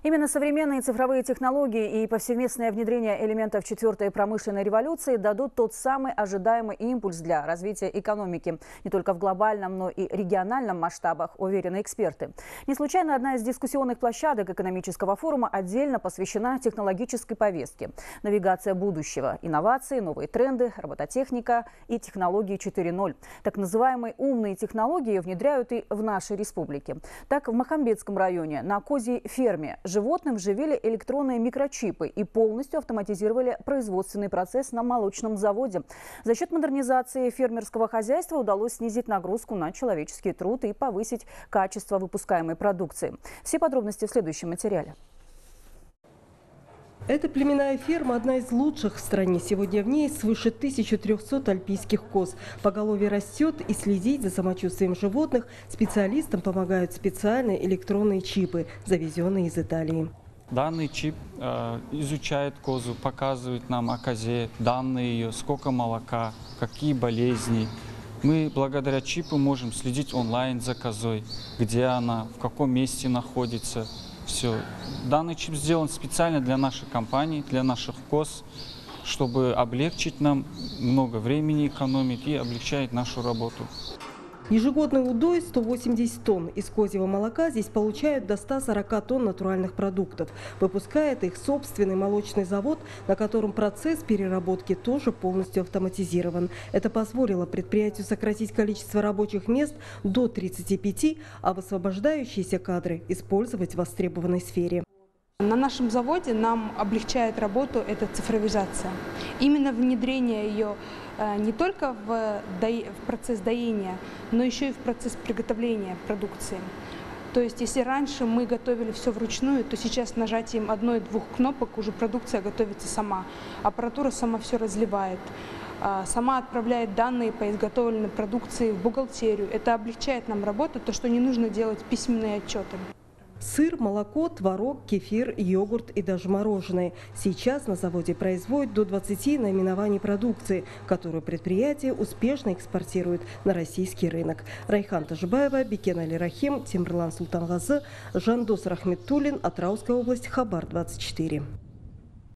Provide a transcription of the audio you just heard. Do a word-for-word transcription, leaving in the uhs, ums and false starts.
Именно современные цифровые технологии и повсеместное внедрение элементов четвертой промышленной революции дадут тот самый ожидаемый импульс для развития экономики. Не только в глобальном, но и региональном масштабах, уверены эксперты. Не случайно одна из дискуссионных площадок экономического форума отдельно посвящена технологической повестке. Навигация будущего, инновации, новые тренды, робототехника и технологии четыре ноль. Так называемые умные технологии внедряют и в нашей республике. Так, в Махамбетском районе на козьей ферме животным вживили электронные микрочипы и полностью автоматизировали производственный процесс на молочном заводе. За счет модернизации фермерского хозяйства удалось снизить нагрузку на человеческий труд и повысить качество выпускаемой продукции. Все подробности в следующем материале. Эта племенная ферма – одна из лучших в стране. Сегодня в ней свыше тысячи трёхсот альпийских коз. Поголовье растет, и следить за самочувствием животных специалистам помогают специальные электронные чипы, завезенные из Италии. Данный чип э, изучает козу, показывает нам о козе, данные ее, сколько молока, какие болезни. Мы благодаря чипу можем следить онлайн за козой, где она, в каком месте находится. Все. Данный чип сделан специально для нашей компании, для наших коз, чтобы облегчить нам, много времени экономить и облегчать нашу работу. Ежегодный удой сто восемьдесят тонн. Из козьего молока здесь получают до ста сорока тонн натуральных продуктов. Выпускает их собственный молочный завод, на котором процесс переработки тоже полностью автоматизирован. Это позволило предприятию сократить количество рабочих мест до тридцати пяти, а высвобождающиеся кадры использовать в востребованной сфере. На нашем заводе нам облегчает работу эта цифровизация. Именно внедрение ее не только в, до... в процесс доения, но еще и в процесс приготовления продукции. То есть, если раньше мы готовили все вручную, то сейчас нажатием одной-двух кнопок уже продукция готовится сама. Аппаратура сама все разливает, сама отправляет данные по изготовленной продукции в бухгалтерию. Это облегчает нам работу, то, что не нужно делать письменные отчеты. Сыр, молоко, творог, кефир, йогурт и даже мороженое. Сейчас на заводе производят до двадцати наименований продукции, которую предприятие успешно экспортирует на российский рынок. Райхан Тажибаева, Бекен Али Рахим, Тимрлан Султангазы, Жандос Рахметуллин, Атырауская область, Хабар двадцать четыре.